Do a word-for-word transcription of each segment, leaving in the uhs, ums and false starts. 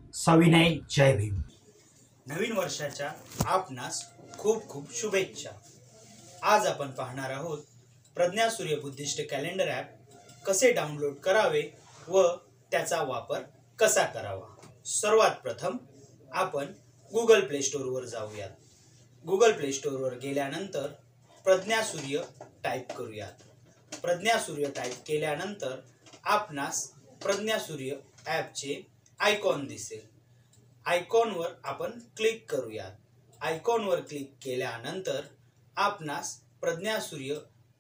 सविनय जय भीम। नवीन वर्षाच्या आपणास खूप खूप शुभेच्छा। आज आपण पाहणार आहोत Pragya Surya Buddhist calendar app कसे डाउनलोड करावे व त्याचा वापर कसा करावा। सर्वात प्रथम आपण गूगल प्ले स्टोअरवर जाऊयात। गूगल प्ले स्टोअरवर गेल्यानंतर प्रज्ञा सूर्य टाईप करूयात। प्रज्ञा सूर्य टाईप केल्यानंतर आपणास प्रज्ञा सूर्य ॲपचे आयकॉन दिसेल। आयकॉनवर आपण क्लिक करूयात। आयकॉनवर क्लिक केल्यानंतर आपणास प्रज्ञा सूर्य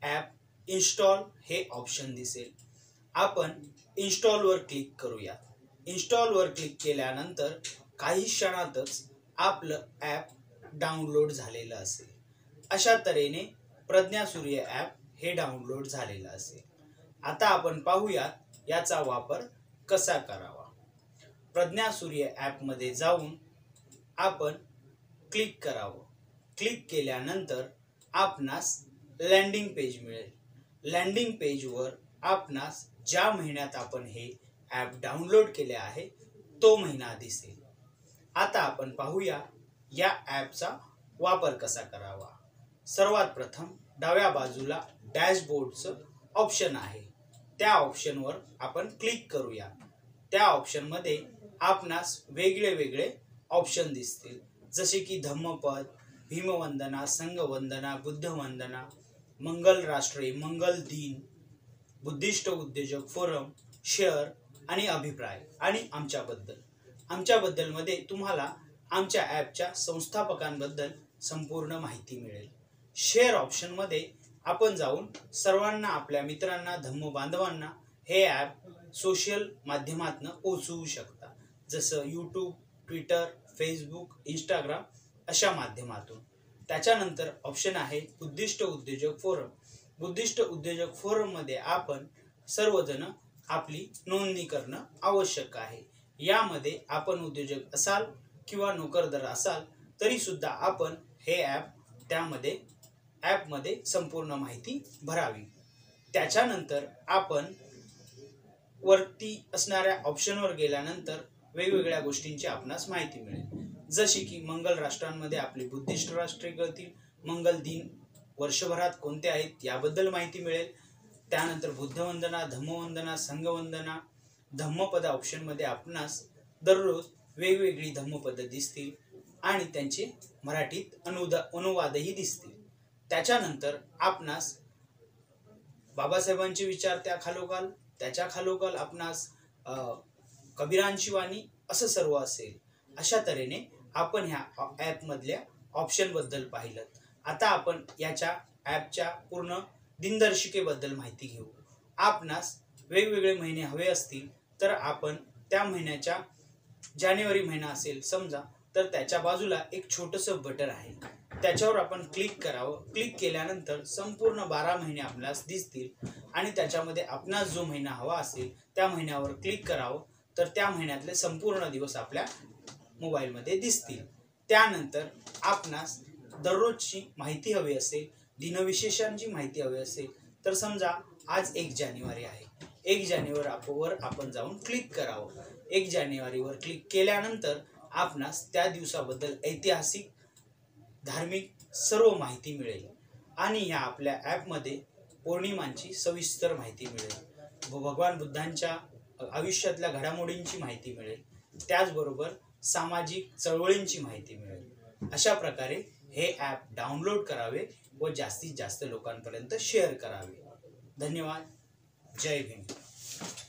ॲप इन्स्टॉल हे ऑप्शन दिसेल। आपण इन्स्टॉलवर क्लिक करूयात। इन्स्टॉलवर क्लिक केल्यानंतर काही क्षणातच आपलं ॲप डाउनलोड झालेलं असेल। अशा तऱ्हेने प्रज्ञा सूर्य ॲप हे डाउनलोड झालेलं असेल। आता आपण पाहूयात याचा वापर कसा करावा। प्रज्ञा सूर्य ॲपमध्ये जाऊन आपण क्लिक करावं। क्लिक केल्यानंतर आपणास लँडिंग पेज मिळेल। लँडिंग पेजवर आपणास ज्या महिन्यात आपण हे ॲप डाउनलोड केले आहे तो महिना दिसेल। आता आपण पाहूया या ॲपचा वापर कसा करावा। सर्वात प्रथम डाव्या बाजूला डॅशबोर्डचं ऑप्शन आहे, त्या ऑप्शनवर आपण क्लिक करूया। त्या ऑप्शनमध्ये आपणास वेगळे वेगळे ऑप्शन दिसतील, जसे की धम्मपद, भीमवंदना, संघवंदना, बुद्धवंदना, मंगल राष्ट्रे, मंगल दिन, बुद्धिस्ट उद्योजक फोरम, शेअर आणि अभिप्राय आणि आमच्याबद्दल। आमच्याबद्दलमध्ये तुम्हाला आमच्या ॲपच्या संस्थापकांबद्दल संपूर्ण माहिती मिळेल। शेअर ऑप्शनमध्ये आपण जाऊन सर्वांना, आपल्या मित्रांना, धम्म बांधवांना हे ॲप सोशल माध्यमातून पोहोचवू शकता, जसं यूट्यूब, ट्विटर, फेसबुक, इंस्टाग्राम अशा माध्यमातून। त्याच्यानंतर ऑप्शन आहे बुद्धिस्ट उद्योजक फोरम। बुद्धिस्ट उद्योजक फोरममध्ये आपण सर्वजण आपली नोंदणी करणं आवश्यक आहे। यामध्ये आपण उद्योजक असाल किंवा नोकरदार असाल तरी सुद्धा आपण हे ॲप त्यामध्ये ॲपमध्ये संपूर्ण माहिती भरावी। त्याच्यानंतर आपण वरती असणाऱ्या ऑप्शनवर गेल्यानंतर वेगवेगळ्या गोष्टींची आपणास माहिती मिळेल, जशी की मंगल राष्ट्रांमध्ये आपले बुद्धिस्ट राष्ट्रे कळतील, मंगल दिन वर्षभरात कोणते आहेत याबद्दल माहिती मिळेल। त्यानंतर बुद्धवंदना, धम्मवंदना, संघवंदना, धम्मपद ऑप्शनमध्ये आपणास दररोज वेगवेगळी धम्मपद दिसतील आणि त्यांचे मराठीत अनुदा अनुवादही दिसतील। त्याच्यानंतर आपणास बाबासाहेबांचे विचार त्या खालोखाल, त्याच्या खालोखाल आपणास कबीरांची वाणी असं सर्व असेल। अशा तऱ्हेने आपण ह्या ॲपमधल्या ऑप्शनबद्दल पाहिलं। आता आपण याच्या ॲपच्या पूर्ण दिनदर्शिकेबद्दल माहिती घेऊ। आपणास वेगवेगळे महिने हवे असतील तर आपण त्या महिन्याच्या, जानेवारी महिना असेल समजा, तर त्याच्या बाजूला एक छोटंसं बटन आहे, त्याच्यावर आपण क्लिक करावं। क्लिक केल्यानंतर संपूर्ण बारा महिने आपल्यास दिसतील आणि त्याच्यामध्ये आपणास जो महिना हवा असेल त्या महिन्यावर क्लिक करावं, तर त्या महिन्यातले संपूर्ण दिवस आपल्या मोबाईलमध्ये दिसतील। त्यानंतर आपणास दररोजची माहिती हवी असेल, दिनविशेषांची माहिती हवी असेल, तर समजा आज एक जानेवारी आहे, एक जानेवारीवर आपण जाऊन क्लिक करावं। एक जानेवारीवर क्लिक केल्यानंतर आपणास त्या दिवसाबद्दल ऐतिहासिक, धार्मिक सर्व माहिती मिळेल आणि ह्या आपल्या ॲपमध्ये पौर्णिमांची सविस्तर माहिती मिळेल व भगवान बुद्धांच्या आयुष्यातल्या घडामोडींची माहिती मिळेल, त्याचबरोबर सामाजिक चळवळींची माहिती मिळेल। अशा प्रकारे हे ॲप डाउनलोड करावे व जास्तीत जास्त लोकांपर्यंत शेअर करावे। धन्यवाद। जय भीम।